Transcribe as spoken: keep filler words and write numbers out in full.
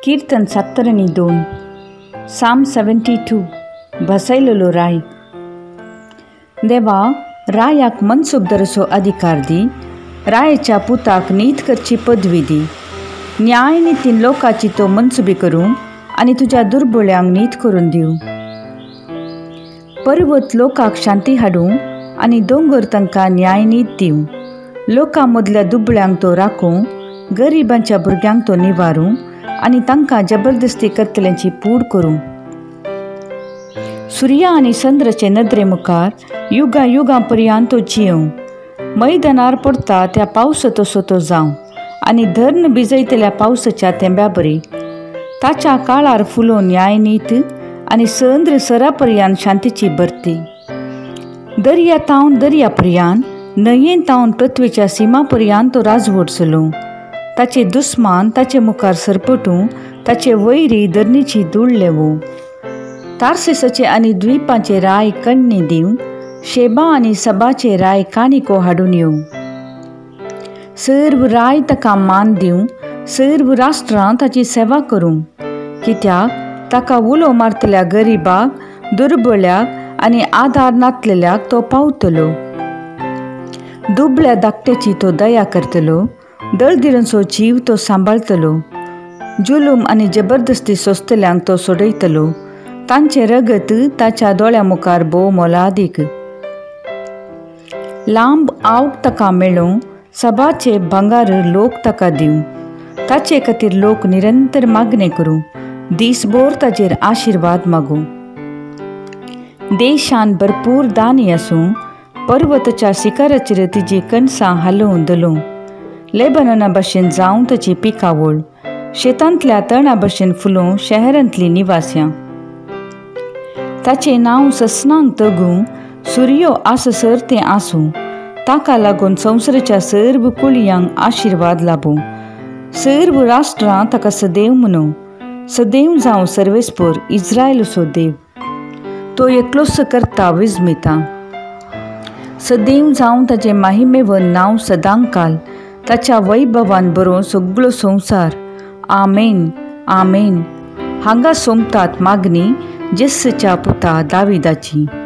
कीर्तन सत्तर आणि दोन. साम सेव्हन्टी टू. बसयलेलो राय. देवा, रायाक मनसूब दरसो अधिकार दी. रायाच्या पुताक नीत करची पदवी दी. न्याय नितीन लोकाची तो मनसुबी करूं आनी तुज्या दुर्बळ्यांक नीत करून दिवं. पर्वत लोकाक शांती हाडूं आनी दोंगर तांकां न्याय नीत दिवं. लोकां मदल्या दुबळ्यांक तो राखूं, गरिबांच्या भुरग्यांक तो निवारूं आनी तांकां जबरदस्ती करतल्यांची पूड करूं. सुर्या आनी चंद्राचे नदरे मुखार युगां युगां पर्यंत तो जियों. मैदानार पडटा त्या पावसा तसो तो जावं आनी धर्ण भिजयतल्या पावसाच्या तेंब्या बरी. ताच्या काळार फुलो न्याय नीत आनी चंद्र सरा पर्यंत शांतीची भरती. दर्या तावन दर्या पर्यंत, न्हंयेन तावन पृथ्वीच्या सिमा पर्यंत तो राजवट चलोवं. ताचे दुस्मान ताचे मुखार सरपटूं, ताचे वैरी धरणीची धूळ लेवूं. तार्सिसाचे आनी द्वीपांचे राय कण्णी दिवं. शेबा आनी सबाचे राय काणिको हाडून येवं. सर्व राय ताका मान दिवं. सर्व राष्ट्रां ताची सेवा करूं. कित्याक ताका उलो मारतल्या गरिबाक, दुर्बळ्याक आनी आदार नातलेल्याक तो पावतलो. दुबळ्या धाकट्याची तो दया करतलो. दळदिरांचो जीव तो सांबाळतलो. जुलूम आनी जबरदस्ती सोंसतल्यांक तो सोडयतलो. तांचे रगत ताच्या दोळ्या मुखार भोव मोलादीक. लांब आवक ताका मेळों. सबाचे भांगार लोक ताका दिवं. ताचे खातीर लोक निरंतर मागणे करूं. दिसभर ताचेर आशिर्वाद मागूं. देशान भरपूर दानी आसूं. पर्वताच्या शिखराचेर तिजी कणसां हालोवन दलों. लेबनना भाशेन जावं ताची पिकावळ. शेतांतल्या तणा भाशेन फुलों शहरांतलीं निवास्यां. ताचें नांव ससनांक तगूं. सुर्यो आससर तें आसूं. ताका लागून संवसाराच्या सर्व कुळयांक आशिर्वाद लाभूं. सर्व राष्ट्रां ताका सदैव म्हणूं. सदैव जावं सर्वेस्पर इस्रायलाचो देव. तो एकलोच करता विजमिता. सदैव जावं ताचें महिमेवन नांव सदांकाल. ताच्या वैभवान बरो सगळो संवसार. आमेन, आमेन. हांगा सोंपतात मागणी जेस्सच्या पुता दाविदाची.